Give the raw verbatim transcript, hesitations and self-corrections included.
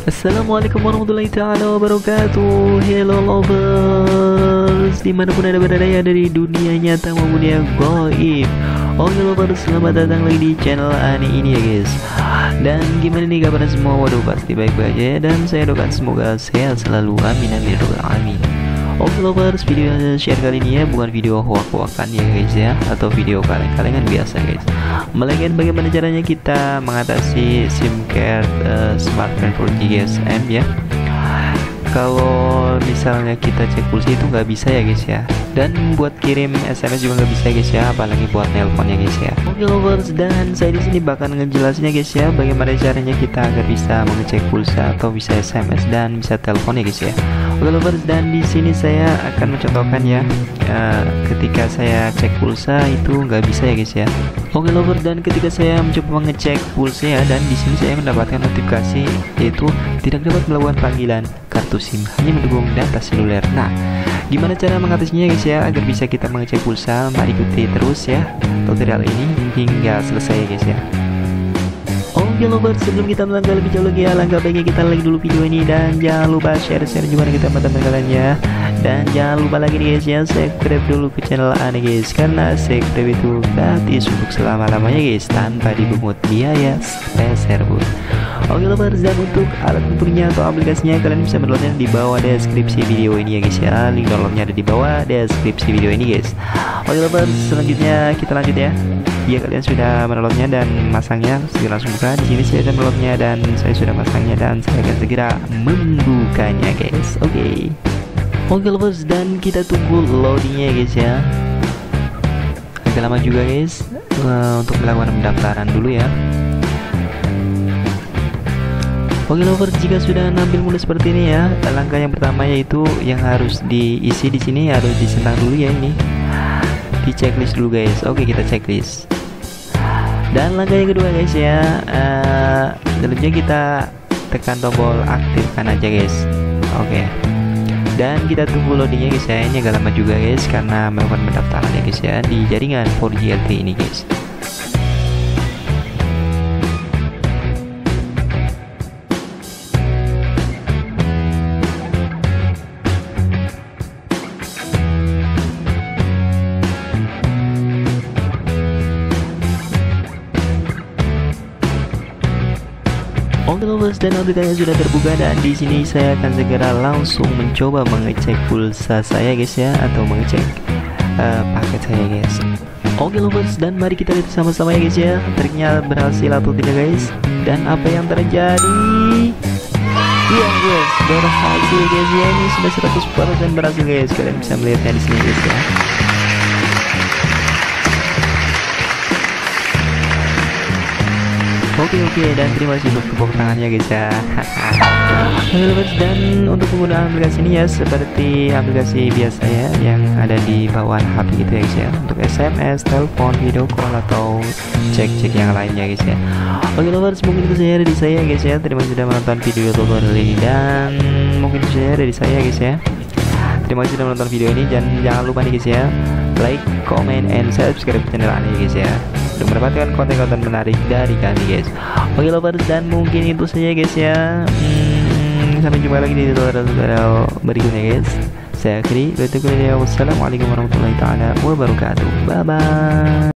Assalamualaikum warahmatullahi taala wabarakatuh. Hello lovers, dimanapun anda berada ya, dari dunia nyata maupun yang gaib. Oke lovers, selamat datang lagi di channel Ani ini ya guys. Dan gimana nih kabarnya semua? Waduh, pasti baik-baik aja ya. Dan saya doakan semoga sehat selalu, amin amin ya rabbal alamin. Oke lovers, video yang saya share kali ini ya bukan video hoak-hoakan ya guys ya, atau video kaleng-kalengan biasa guys, melainkan bagaimana caranya kita mengatasi SIM card uh, smartphone four G S M ya. Kalau misalnya kita cek pulsa itu nggak bisa ya guys ya, dan buat kirim S M S juga nggak bisa guys ya, apalagi buat nelpon ya guys ya. Oke lovers, dan saya di sini bakal ngejelasinnya guys ya, bagaimana caranya kita agar bisa mengecek pulsa atau bisa S M S dan bisa telepon ya guys ya. Oke lovers, dan di sini saya akan mencontohkan ya, uh, ketika saya cek pulsa itu nggak bisa ya guys ya. Oke lovers, dan ketika saya mencoba mengecek pulsa ya, dan di sini saya mendapatkan notifikasi yaitu tidak dapat melakukan panggilan kartu SIM, hanya mendukung data seluler. Nah, gimana cara mengatasinya guys ya, agar bisa kita mengecek pulsa? Mari ikuti terus ya tutorial ini hingga selesai ya guys ya. Oke lovers, sebelum kita melangkah lebih jauh lagi, alangkah baiknya kita like dulu video ini, dan jangan lupa share-share juga ke teman-teman kalian ya. Dan jangan lupa lagi nih guys ya, subscribe dulu ke channel Ani guys, karena subscribe itu gratis untuk selama-lamanya guys, tanpa dipungut biaya sepeser pun. Oke lovers, dan untuk alat ukurnya atau aplikasinya kalian bisa mendownloadnya di bawah deskripsi video ini ya guys ya. Link downloadnya ada di bawah deskripsi video ini guys. Oke lovers, selanjutnya kita lanjut ya. Jika kalian sudah mendownloadnya dan masangnya, segera langsung buka. Di sini saya sudah mendownloadnya dan saya sudah masangnya, dan saya akan segera membukanya guys. Oke. Okay. Oke okay, lovers, dan kita tunggu loadingnya guys ya. Agak lama juga guys uh, untuk melakukan pendaftaran dulu ya. Oke okay, lovers, jika sudah nampil mulai seperti ini ya, langkah yang pertama yaitu yang harus diisi di sini harus disentang dulu ya, ini di checklist dulu guys. Oke okay, kita checklist. Dan langkah yang kedua guys ya, uh, selanjutnya kita tekan tombol aktifkan aja guys. Oke okay. Dan kita tunggu loadingnya guys ya, ini agak lama juga guys karena melakukan pendaftaran ya guys ya di jaringan four G L T E ini guys. Oke lovers, dan aplikasinya sudah terbuka, dan di sini saya akan segera langsung mencoba mengecek pulsa saya guys ya, atau mengecek uh, paket saya guys. Oke lovers, dan mari kita lihat sama-sama ya guys ya, triknya berhasil atau tidak guys, dan apa yang terjadi. Iya guys, berhasil guys ya, ini sudah seratus persen berhasil guys, kalian bisa melihatnya di sini guys ya. Oke oke, dan terima kasih untuk tepuk tangannya guys ya. Oke lovers, dan untuk penggunaan aplikasi ini ya seperti aplikasi biasa ya yang ada di bawah H P gitu ya guys ya, untuk S M S, telepon, video call, atau cek-cek yang lainnya guys ya. Oke lovers, mungkin itu saja dari saya guys ya. Terima kasih sudah menonton video tutorial ini, dan mungkin itu saja dari saya guys ya. Terima kasih sudah menonton video ini, dan jangan lupa nih guys ya, like, comment, and subscribe channel Ani guys ya, untuk mendapatkan konten-konten menarik dari kami guys. Oke lovers, dan mungkin itu saja guys ya. hmm, Sampai jumpa lagi di tutorial berikutnya guys. Saya akhiri, wassalamualaikum warahmatullahi wabarakatuh. Bye bye.